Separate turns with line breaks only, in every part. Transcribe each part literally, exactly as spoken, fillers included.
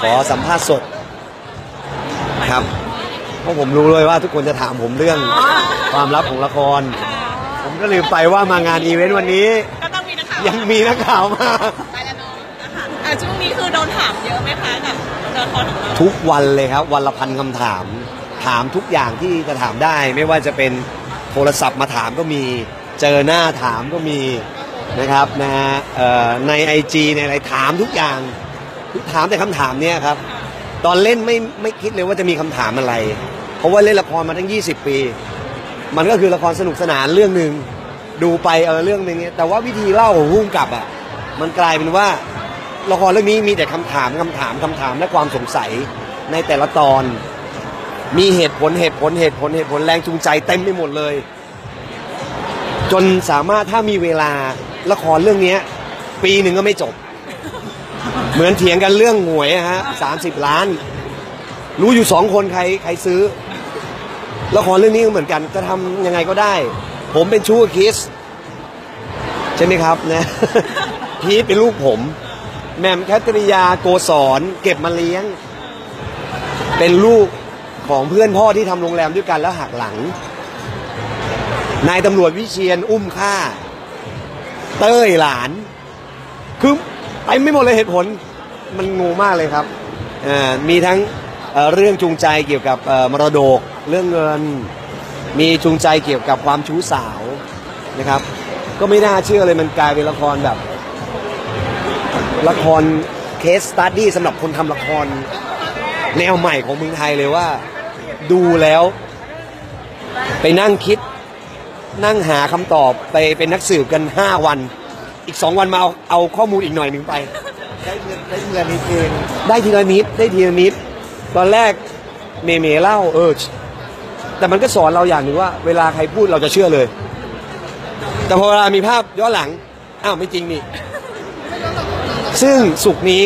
ขอสัมภาษณ์สดครับเพราะผมรู้เลยว่าทุกคนจะถามผมเรื่องความลับของละครผมก็ลืมไปว่ามางานอีเวนต์วันนี้
ก็ต้องมีนักข่าว
ยังมีนักข่าวมา
ไปแล้วเนาะนะคะช่วงนี้คือโดนถามเยอะไหมคะกับละครของเรา
ทุกวันเลยครับวันละพันคำถามถามทุกอย่างที่จะถามได้ไม่ว่าจะเป็นโทรศัพท์มาถามก็มีเจอหน้าถามก็มีนะครับนะฮะใน ไอ จี ในอะไรถามทุกอย่างถามแต่คำถามเนี้ยครับตอนเล่นไม่ไม่คิดเลยว่าจะมีคำถามอะไรเพราะว่าเล่นละครมาตั้งยี่สิบปีมันก็คือละครสนุกสนานเรื่องหนึ่งดูไปเออเรื่องหนึ่งแต่ว่าวิธีเล่าของผู้กำกับอ่ะมันกลายเป็นว่าละครเรื่องนี้มีแต่คำถามคำถามคำถามและความสงสัยในแต่ละตอนมีเหตุผลเหตุผลเหตุผลเหตุผลแรงจูงใจเต็มไปหมดเลยจนสามารถถ้ามีเวลาละครเรื่องนี้ปีหนึ่งก็ไม่จบเหมือนเถียงกันเรื่องหวยฮะสามสิบล้านรู้อยู่สองคนใครใครซื้อละครเรื่องนี้ก็เหมือนกันจะทำยังไงก็ได้ผมเป็นชู้กับคิสใช่ไหมครับนะพีทเป็นลูกผมแหม่มแคทริยาโกศรเก็บมาเลี้ยงเป็นลูกของเพื่อนพ่อที่ทำโรงแรมด้วยกันแล้วหักหลังนายตำรวจวิเชียรอุ้มฆ่าเต้ยหลานคือไปไม่หมดเลยเหตุผลมันงงมากเลยครับมีทั้งเรื่องจูงใจเกี่ยวกับมรดกเรื่องเงินมีจูงใจเกี่ยวกับความชู้สาวนะครับก็ไม่น่าเชื่อเลยมันกลายเป็นละครแบบละครเคสสตั๊ดดี้สำหรับคนทำละครแนวใหม่ของเมืองไทยเลยว่าดูแล้วไปนั่งคิดนั่งหาคำตอบไปเป็นนักสืบกันห้าวันอีกสองวันมาเอาเอาข้อมูลอีกหน่อยหนึ่งไปได้เงินได้ทีละนิดเองได้ทีละนิดได้ทีละนิดตอนแรกเมเมเล่าเออแต่มันก็สอนเราอย่างหนึ่งว่าเวลาใครพูดเราจะเชื่อเลยแต่พอเวลามีภาพย้อนหลังอ้าวไม่จริงนี่ซึ่งสุกนี้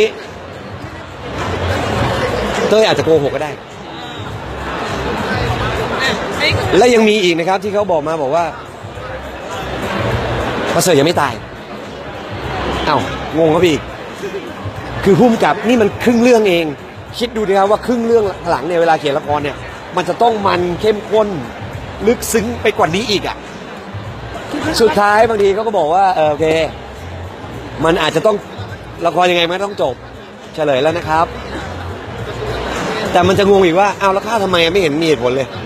เต้ยอาจจะโกหกก็ได้และยังมีอีกนะครับที่เขาบอกมาบอกว่าประเสริฐยังไม่ตายอ้าวงงครับพี่คือพุ่มกับนี่มันครึ่งเรื่องเองคิดดูดิครับว่าครึ่งเรื่องหลังเนี่ยเวลาเขียนละครเนี่ยมันจะต้องมันเข้มข้นลึกซึ้งไปกว่านี้อีกอ่ะสุดท้ายบางทีเขาก็บอกว่าเออโอเคมันอาจจะต้องละครยังไงมันต้องจบเฉลยแล้วนะครับแต่มันจะงงอีกว่าเอาแล้วฆ่าทำไมไม่เห็นมีเหตุผลเลย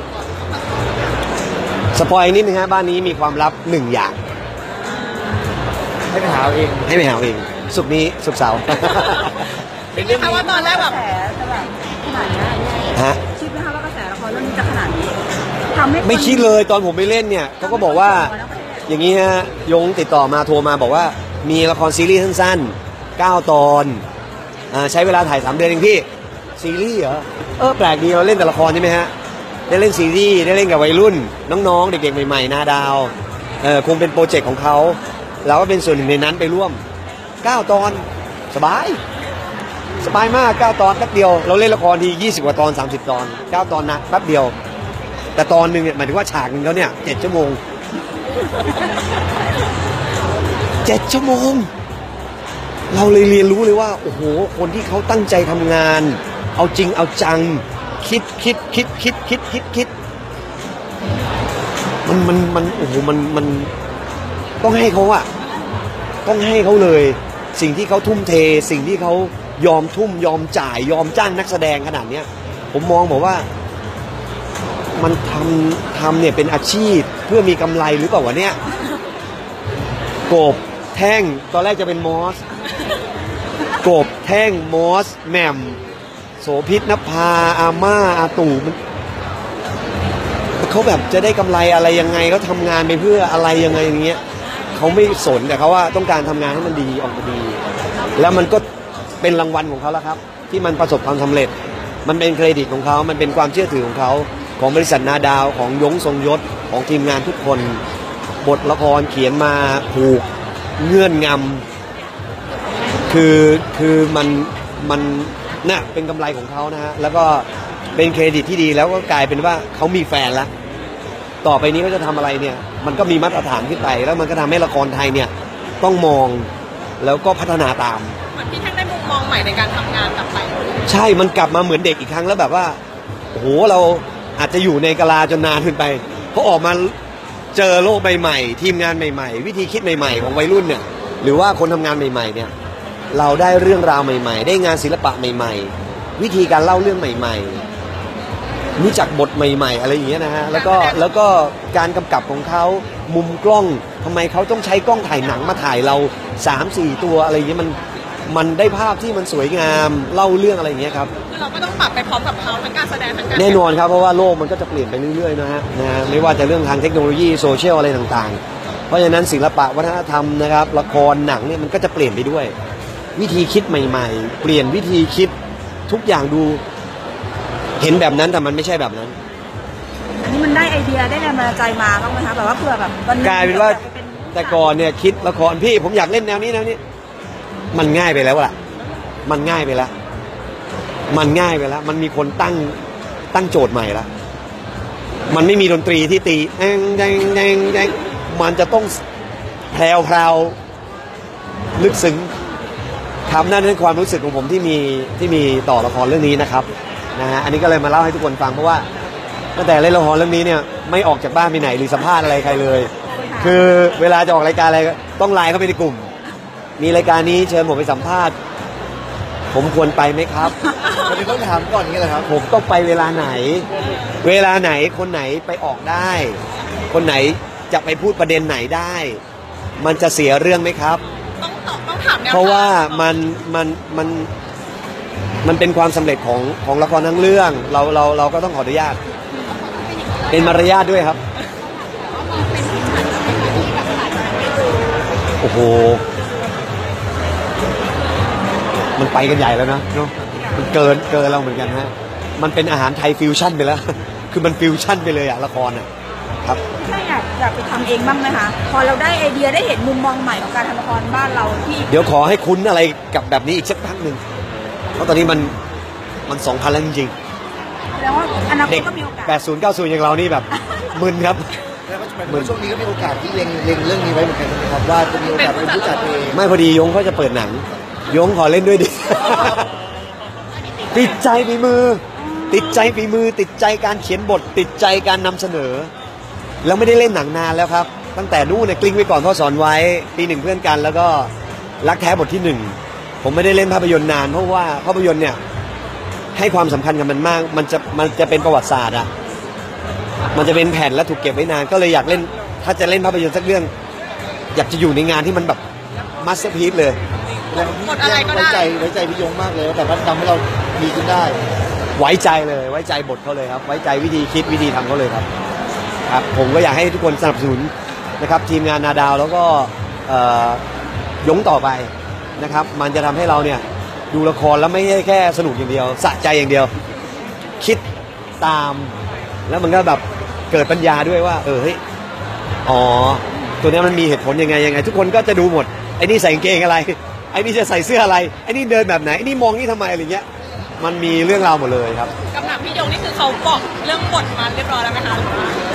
สปอยนิดนึงฮะบ้านนี้มีความลับหนึ่งอย่างให้ไปหาเองให้ไปหาเองสุกนี้สุกเสาร์
เป็นเรื่องว่าตอนแรกแบบ
กระแสจะแบบขนาดนี้
ฮะ
คิดไหมคะว่ากระแสละครเรื่องนี้จะขนาดนี้ทำให้
ไม่คิดเลยตอนผมไปเล่นเนี่ยเขาก็บอกว่าอย่างนี้ฮะยงติดต่อมาโทรมาบอกว่ามีละครซีรีส์สั้นๆเก้าตอนใช้เวลาถ่ายสามเดือนเองพี่ซีรีส์เหรอเออแปลกดีเราเล่นแต่ละครใช่ไหมฮะได้เล่นซีรีส์ได้เล่นกับวัยรุ่นน้องๆเด็กๆใหม่ๆหน้าดาวเออคงเป็นโปรเจกต์ของเขาเราก็เป็นส่วนหนึ่งในนั้นไปร่วมเก้าตอนสบายสบายมากเก้าตอนแป๊บเดียวเราเล่นละครทียี่สิบกว่าตอนสามสิบตอนเก้าตอนนะแป๊บเดียวแต่ตอนนึงเนี่ยหมายถึงว่าฉากนึงเขาเนี่ยเจ็ดชั่วโมงเจ็ดชั่วโมงเราเลยเรียนรู้เลยว่าโอ้โหคนที่เขาตั้งใจทำงานเอาจริงเอาจังคิดคิดคิดคิดคิดคิดคิดมันมันมันโอ้โหมันมันต้องให้เขาอะต้องให้เขาเลยสิ่งที่เขาทุ่มเทสิ่งที่เขายอมทุ่มยอมจ่ายยอมจ้างนักแสดงขนาดเนี้ยผมมองบอกว่ามันทำทำเนี่ยเป็นอาชีพเพื่อมีกำไรหรือเปล่าวะเนี่ยกบแท่งตอนแรกจะเป็นมอสกบแท่งมอสแหม่มโสภิตนภาอาม่าอาตู่มันเขาแบบจะได้กำไรอะไรยังไงเขาทำงานไปเพื่ออะไรยังไงอย่างเงี้ยเขาไม่สนแต่เขาว่าต้องการทำงานให้มันดีออกมาดีแล้วมันก็เป็นรางวัลของเขาแล้วครับที่มันประสบความสำเร็จมันเป็นเครดิตของเขามันเป็นความเชื่อถือของเขาของบริษัทนาดาวของยงทรงยศของทีมงานทุกคนบทละครเขียนมาผูกเงื่อนงำคือคือมันมันน่ะเป็นกำไรของเขานะฮะแล้วก็เป็นเครดิตที่ดีแล้วก็กลายเป็นว่าเขามีแฟนแล้วต่อไปนี้เขาจะทำอะไรเนี่ยมันก็มีมาตรฐานขึ้นไปแล้วมันก็ทำให้ละครไทยเนี่ยต้องมองแล้วก็พัฒนาตาม
พี่แท่งได้มุมมองใหม่ในการทำงานกลับไป
ใช่มันกลับมาเหมือนเด็กอีกครั้งแล้วแบบว่าโอ้โหเราอาจจะอยู่ในกะลาจนนานขึ้นไปเพราะออกมาเจอโลกใหม่ๆทีมงานใหม่ๆวิธีคิดใหม่ๆของวัยรุ่นเนี่ยหรือว่าคนทำงานใหม่ๆเนี่ยเราได้เรื่องราวใหม่ๆได้งานศิลปะใหม่ๆวิธีการเล่าเรื่องใหม่ๆรู้จักบทใหม่ๆอะไรอย่างเงี้ยนะฮะแล้วก็แล้วก็การกำกับของเขามุมกล้องทำไมเขาต้องใช้กล้องถ่ายหนังมาถ่ายเรา สามสี่ ตัวอะไรอย่างเงี้ยมันมันได้ภาพที่มันสวยงามเล่าเรื่องอะไรอย่างเงี้ยครับ
คือเราก็ต้องปรับไปพร้อมกับเขาทั้งการแสดงทั้งการ
แน่นอนครับเพราะว่าโลกมันก็จะเปลี่ยนไปเรื่อยๆนะฮะนะฮะไม่ว่าจะเรื่องทางเทคโนโลยีโซเชียลอะไรต่างๆเพราะฉะนั้นศิลปะวัฒนธรรมนะครับละครหนังเนี่ยมันก็จะเปลี่ยนไปด้วยวิธีคิดใหม่ๆเปลี่ยนวิธีคิดทุกอย่างดูเห็นแบบนั้นแต่มันไม่ใช่แบบนั้น
อันนี้มันได้ไอเดียได้แรงบันดาลใจมาบ้างไหมคะแบบว่าเผื่อแบบวันห
กลายเป็นว่า
อยจะ
แต่ก่อนเนี่ยคิดละครพี่ผมอยากเล่นแนวนี้แนวนี้มันง่ายไปแล้วล่ะมันง่ายไปแล้วมันง่ายไปแล้วมันมีคนตั้งตั้งโจทย์ใหม่แล้วมันไม่มีดนตรีที่ตีแดงแดงแดงแดงมันจะต้องแพรวพราวลึกซึ้งครับนั่นคือความรู้สึกของผมที่มีที่มีต่อละครเรื่องนี้นะครับนะฮะอันนี้ก็เลยมาเล่าให้ทุกคนฟังเพราะว่าตั้งแต่เล่นละครเรื่องนี้เนี่ยไม่ออกจากบ้านไปไหนหรือสัมภาษณ์อะไรใครเลยคือเวลาจะออกรายการอะไรต้องไลน์เข้าไปในกลุ่มมีรายการนี้เชิญผมไปสัมภาษณ์ผมควรไปไหมครับมันต้องถามก่อนนี้แหละครับผมต้องไปเวลาไหนเวลาไหนคนไหนไปออกได้คนไหนจะไปพูดประเด็นไหนได้ มันจะเสียเรื่องไหมครับ
ต้องตอบต้องถามแนวทาง
เพราะว่ามันมันมันมันเป็นความสำเร็จของของละครทั้งเรื่องเราเราเราก็ต้องขออนุญาตเป็นมารยาทด้วยครับโอ้โหมันไปกันใหญ่แล้วนะเนาะมันเกินเกินเราเหมือนกันฮะมันเป็นอาหารไทยฟิวชั่นไปแล้ว คือมันฟิวชั่นไปเลยอะละครอะครับ
ถ้าอยากอยากไปทำเองบ้างไหมคะพอเราได้ไอเดียได้เห็นมุมมองใหม่ของการทำละครบ้านเราที่
เดี๋ยวขอให้คุ้นอะไรกับแบบนี้อีกสักพักหนึ่งเพราะตอนนี้มันมันสองพันแล้วจริง
ๆแล้วว่าอนาคตก็มีโอกาส
แปดศูนย์เก้าศูนย์อย่างเรานี่แบบมึนครับ
เหมือนช่วงนี้ก็มีโอกาสที่เล็งเล็งเรื่องนี้ไว้เหมือนกันนะครับว่าจะมีโอกาสเป็นผู้จัดเอง
ไม่พอดียงเขาจะเปิดหนังยงขอเล่นด้วยดิ ติดใจฝีมือ ติดใจฝีมือติดใจการเขียนบทติดใจการนำเสนอแล้วไม่ได้เล่นหนังนานแล้วครับตั้งแต่นู่นเนี่ยกลิ้งไว้ก่อนพ่อสอนไว้ปีหนึ่งเพื่อนกันแล้วก็รักแท้บทที่หนึ่งผมไม่ได้เล่นภาพยนตร์นานเพราะว่าภาพยนตร์เนี่ยให้ความสำคัญกับมันมากมันจะมันจะเป็นประวัติศาสตร์อะมันจะเป็นแผ่นและถูกเก็บไว้นานก็เลยอยากเล่นถ้าจะเล่นภาพยนตร์สักเรื่องอยากจะอยู่ในงานที่มันแบบมาสเตอร์พีซเลย
หมดอะไรก็ได้
ไว้ใจไว้ใจพี่ยงมากเลยแต่ว่าทำให้เราดีขึ้นได้
ไว้ใจเลยไว้ใจบทเขาเลยครับไว้ใจวิธีคิดวิธีทำเขาเลยครับครับผมก็อยากให้ทุกคนสนับสนุนนะครับทีมงานนาดาวแล้วก็ยงต่อไปนะครับมันจะทำให้เราเนี่ยดูละครแล้วไม่ใช่แค่สนุกอย่างเดียวสะใจอย่างเดียวคิดตามแล้วมันก็แบบเกิดปัญญาด้วยว่าเออเฮ้ยอ๋อตัวนี้มันมีเหตุผลยังไงยังไงทุกคนก็จะดูหมดไอ้นี่ใส่กางเกงอะไรไอ้นี่จะใส่เสื้ออะไรไอ้นี่เดินแบบไหนไอ้นี่มองนี่ทำไมอะไรเงี้ยมันมีเรื่องราวหมดเลยครับ
กำลังพี่ยงนี่คือเขาบอกเรื่องบทมาเรียบร้อยแล้วไหมคะ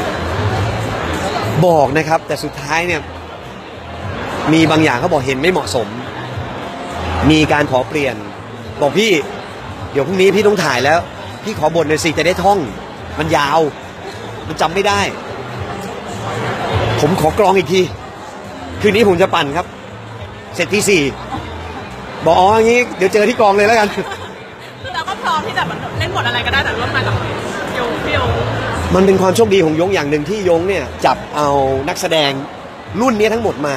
บอกนะครับแต่สุดท้ายเนี่ยมีบางอย่างเขาบอกเห็นไม่เหมาะสมมีการขอเปลี่ยนบอกพี่เดี๋ยวพรุ่งนี้พี่ต้องถ่ายแล้วพี่ขอบทหน่อยสิจะได้ท่องมันยาวมันจำไม่ได้ผมขอกรองอีกทีคืนนี้ผมจะปั่นครับเสร็จที่สี่บอกอ๋ออย่างนี้เดี๋ยวเจอที่กองเลยแล้วกัน
คือเราก็พร้อมที่จะเล่นบทอะไรก็ได้แต่ร่วมงานกับยงพี่ยง
มันเป็นความโชคดีของยงอย่างหนึ่งที่ยงเนี่ยจับเอานักแสดงรุ่นนี้ทั้งหมดมา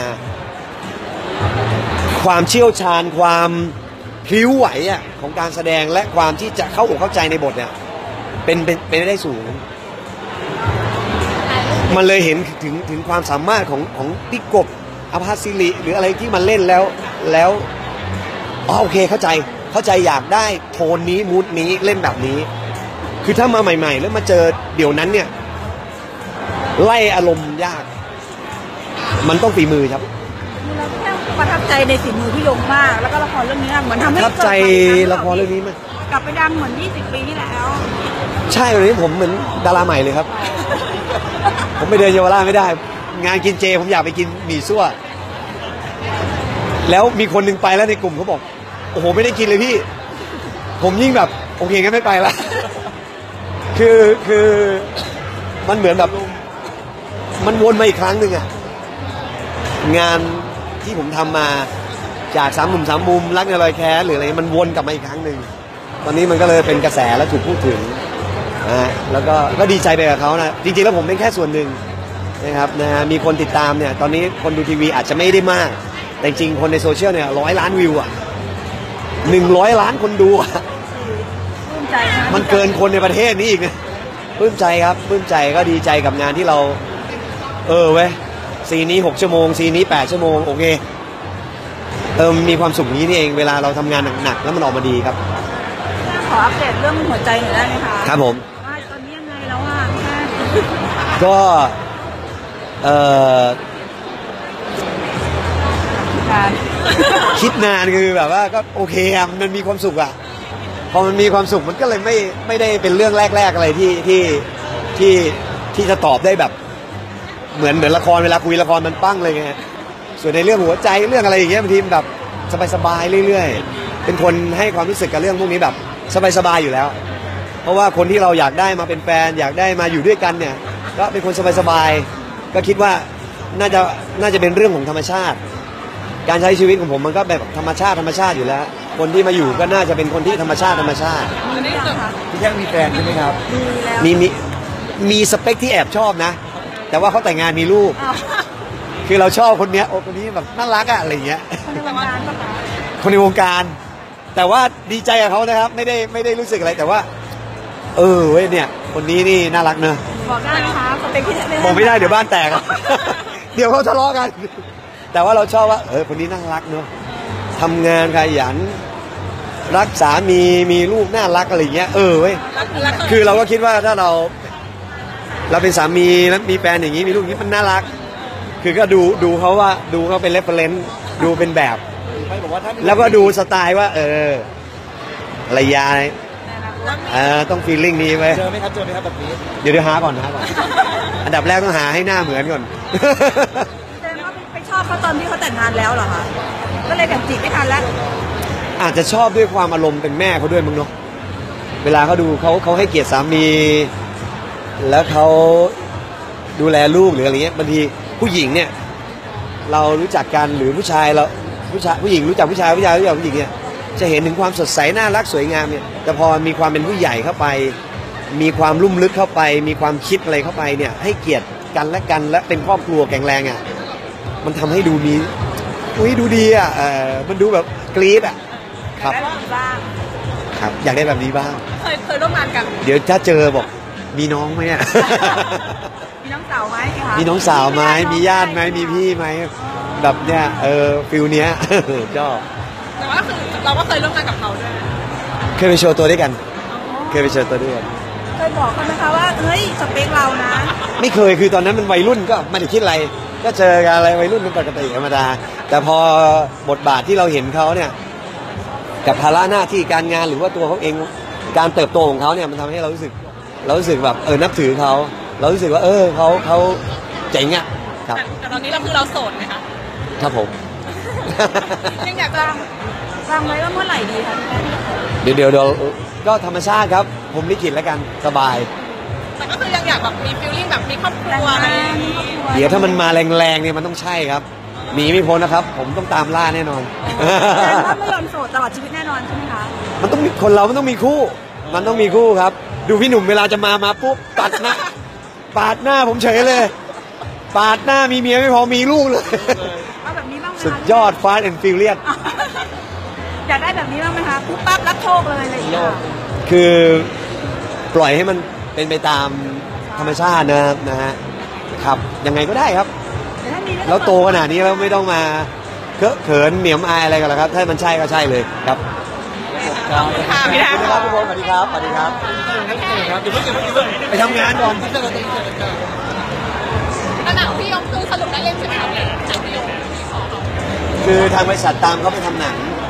ความเชี่ยวชาญความพลิ้วไหวอ่ะของการแสดงและความที่จะเข้าอกเข้าใจในบทเนี่ยเป็นเป็นเป็นได้สูงมันเลยเห็นถึงถึงความสามารถของของพี่กบอภาสิริหรืออะไรที่มันเล่นแล้วแล้วอ๋อโอเคเข้าใจเข้าใจอยากได้โทนนี้มูดนี้เล่นแบบนี้คือถ้ามาใหม่ๆแล้วมาเจอเดี๋ยวนั้นเนี่ยไล่อารมณ์ยากมันต้องฝีมือครับ
เราแค่ประทับใจในฝีมือพี่ยงมากแล้วก็ละครเรื่องนี้เหมือนทำให้
ประทับใจละครเรื่องนี้มั้ย
กลับไปดังเหมือนยี่สิบปีที่แล้ว
ใช่วันนี้ผมเหมือนดาราใหม่เลยครับผมไปเดินเยาวราชไม่ได้งานกินเจผมอยากไปกินหมี่ซั่วแล้วมีคนหนึ่งไปแล้วในกลุ่มเขาบอกโอ้โหไม่ได้กินเลยพี่ผมยิ่งแบบโอเคงั้นไม่ไปละ คือคือมันเหมือนแบบมันวนมาอีกครั้งหนึ่งอะงานที่ผมทำมาจากสามหนุ่มสามมุมรักในรอยแค้นหรืออะไรมันวนกลับมาอีกครั้งหนึ่งตอนนี้มันก็เลยเป็นกระแสและถูกพูดถึงนะฮะแล้วก็ก็ดีใจไปกับเขานะจริงๆแล้วผมเป็นแค่ส่วนหนึ่งนะครับนะฮะมีคนติดตามเนี่ยตอนนี้คนดูทีวีอาจจะไม่ได้มากแต่จริงๆคนในโซเชียลเนี่ยร้อยล้านวิวอ่ะหนึ่งร้อยล้านคนดูอ่ะ
ปลื้มใจนะ
มันเกินคนในประเทศนี้อีกนะปลื้มใจครับปลื้มใจก็ดีใจกับงานที่เราเออเว้ยซีนนี้หกชั่วโมงซีนนี้แปดชั่วโมงโอเคเออมีความสุขนี้นี่เองเวลาเราทำงานหนักๆแล้วมันออกมาดีครับ
ขออัปเดตเรื่องหัวใจหน่อยได้ไหมคะ
ครับผม
ว่าตอนนี้ยังไงแล้วอ่ะแค่
ก็เออ
การ
คิดนานคือแบบว่าก็โอเคอะมันมีความสุขอะพอมันมีความสุขมันก็เลยไม่ไม่ได้เป็นเรื่องแรกๆอะไรที่ที่ที่ที่จะตอบได้แบบเหมือนเหมือนละครเวลาคุยละครมันปั้งเลยไงส่วนในเรื่องหัวใจเรื่องอะไรอย่างเงี้ยบางทีมันแบบสบายๆเรื่อยๆเป็นคนให้ความรู้สึกกับเรื่องพวกนี้แบบสบายๆอยู่แล้ว เพราะว่าคนที่เราอยากได้มาเป็นแฟนอยากได้มาอยู่ด้วยกันเนี่ยก็เป็นคนสบายๆก็คิดว่าน่าจะน่าจะเป็นเรื่องของธรรมชาติ การใช้ชีวิตของผมมันก็แบบธรรมชาติธรรมชาติอยู่แล้ว คนที่มาอยู่ก็น่าจะเป็นคนที่ธรรมชาติธรรมชาติ
มีหรือยังคะ
พี่แท่งมีแฟนใช่ไหมครับ
มีแล้ว
มีมีมีสเปคที่แอบชอบนะ แต่ว่าเขาแต่งงานมีลูก
อ้าว
คือเราชอบคนเนี้ยโอ้คนนี้แบบน่ารักอะอะไรอย่างเงี้ย
คนในวงการปะคะ
คนในวงการ แต่ว่าดีใจกับเขานะครับไม่ได้ไม่ได้รู้สึกอะไรแต่ว่า เออเว้ยเนี่ยคนนี้นี่น่ารักเนอะ
บอกได้ไหมคะสเปคที่จะ
บอกไม่ได้เดี๋ยวบ้านแตกอะ เดี๋ยวเขาทะเลาะกัน แต่ว่าเราชอบว่าเออคนนี้น่ารักเนอะทำงานขยันรักสามีมีลูกน่ารักอะไรอย่างเงี้ยเออเว้ย
รักรัก
คือเราก็คิดว่าถ้าเรา เราเป็นสามีแล้วมีแฟนอย่างนี้มีลูกอย่างนี้มันน่ารัก คือก็ดูดูเขาว่าดูเขาเป็นเรฟเฟรนซ์ดูเป็นแบบ
ไม่บอกว่าถ้า
แล้วก็ดูสไตล์ว่า เออภรรยา
รัก
เออต้องฟีลลิ่งนี้ไว้ย
เจอไหมครับเจอไหมครับแบบนี้
เดี๋ยวเดี๋ยวหาก่อนหาก่อน อันดับแรกต้องหาให้หน้าเหมือนก่อน
แสดงว่าไปชอบเขาตอนที่เขาแต่งงานแล้วเหรอคะก็เลยแบบจีบไม่ทันแล้ว
อาจจะชอบด้วยความอารมณ์เป็นแม่เขาด้วยมึงเนาะเวลาเขาดูเขาเขาให้เกียรติสามี แล้วเขาดูแลลูกหรืออะไรเงี้ยบางทีผู้หญิงเนี่ย เรารู้จักกันหรือผู้ชายเราผู้ชายผู้หญิงรู้จักผู้ชายผู้ชายรู้จักผู้หญิงเนี่ยจะเห็นถึงความสดใสน่ารักสวยงามเนี่ยแต่พอมีความเป็นผู้ใหญ่เข้าไป มีความลุ่มลึกเข้าไป มีความคิดอะไรเข้าไปเนี่ย ให้เกียรติกันและกันและเป็นครอบครัวแข็งแรงอ่ะมันทำให้ดูมีอุ้ยดูดีอ่ะเออมันดูแบบกรี๊ดอ่ะครับ
ได้แบบนี้บ้าง
ครับ อยากได้แบบนี้บ้าง
เคยเคยร่วมงานกัน
เดี๋ยวถ้าเจอบอกมีน้องไหมอ่ะ
มีน้องสาวไหมคะ
มีน้องสาวไหมมีญาติไหมมีพี่ไหมแบบเนี้ยเออฟิลเนี้ย ชอบ
แต่ว่าคือเราก็เคยร่วมงานกับเขาด้วย
เคยไปโชว์ตัวด้วยกัน เคยไปโชว์ตัวด้วยกัน
เคยบอกเขาไหมคะว่าเฮ้ยสเปคเรานะ
ไม่เคยคือตอนนั้นมันวัยรุ่นก็ไม่ได้คิดอะไร ก็เจอกันอะไรวัยรุ่นเป็นปกติธรรมดา แต่พอบทบาทที่เราเห็นเขาเนี่ย กับภาระหน้าที่การงานหรือว่าตัวเขาเองการเติบโตของเขาเนี่ยมันทำให้เรารู้สึก เรารู้สึกแบบเออนับถือเขาเรารู้สึกว่า เออเขาเขาเจ๋งอ่ะครับ
แต่แต่ตอนนี้เราคือเราโสดไหมคะ
ครับผม
ยังอยากจะ
วางวางไว้ว่าเมื่อไหร่ดีคะพี่แม่
เดี๋ยวเดี๋ยวเดี๋ยวก็ธรรมชาติครับ ผมลิขิตแล้วกันสบาย
แต่ก็คือยังอยากแบบมีฟีลลิ่งแบบมีครอบค
แต่ง
รัวอะไร
งา
อย่าง
นมี
งี้
ครอบครัว
เดี๋ยวถ้ามันมาแรงๆเนี่ยมันต้องใช่ครับหนีไม่พ้นนะครับ ผมต้องตามล่าแน่นอน
แสดงว่าไม่ยอมโสดตลอดชีวิตแน่นอนใช่ไหมคะ
มันต้องมีคนเรามันต้องมีคู่ มันต้องมีคู่ครับ ดูพี่หนุ่มเวลาจะมามาปุ๊บตัดหน้าปาดหน้าผมเฉยเลย ปาดหน้ามีเมียไม่พอมีลูกเลย
เอาแบบนี้บ้างไหมคะ
สุดยอดฟาสต์แอนด์ฟิลเลียส
อยากได้แบบนี้บ้างไหมคะปุ๊บปั๊บรับโชคเลยอะไรอย่างเงี้ย
คือปล่อยให้มันเป็นไปตามธรรมชาตินะครับนะฮะครับยังไงก็ได้ครับ
แต่ถ้ามีก็
แล้วโตขนาดนี้แล้วไม่ต้องมาเคอะเขินเหนียมอายอะไรกันหรอกครับ ถ้ามันใช่ก็ใช่เลยครับ
ขอบคุณค่ะพี่ดา
สวัสดีครับทุกคนสวัสดีครับสวัสดีครับ ไปทำงานก่อน
แล้วหนังพี่ยงคือสรุปได้เล่นใช่ไหมคะหนังพี่ยง
คือทางบริษัทตามเขาไปทำหนัง